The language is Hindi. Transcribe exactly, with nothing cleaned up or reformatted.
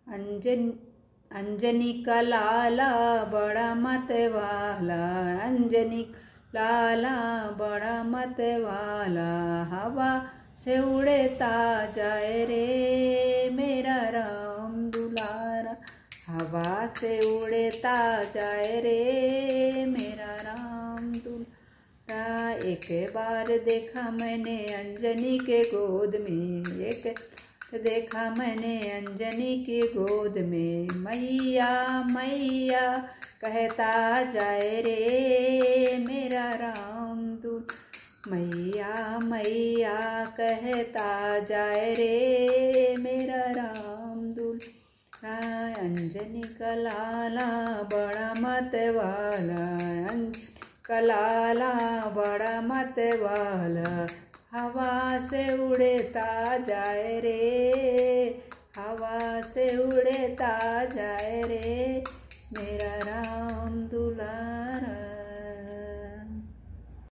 अंजन अंजनी का लाला बड़ा मत वाला, अंजनी लाला बड़ा मत वाला, हवा से उड़ता जाए रे मेरा राम दुलारा, हवा से उड़ता जाए रे मेरा राम दुलारा। एक बार देखा मैंने अंजनी के गोद में, एक देखा मैंने अंजनी की गोद में, मैया मैया कहता जाए रे मेरा राम दुल, मैया मैया कहता जाए रे मेरा राम दुल। अंजनी का लाला बड़ा मत वाला, अंजनी का लाला बड़ा मत वाला, हवा से उड़ता जाए रे, हवा से उड़ता जाए रे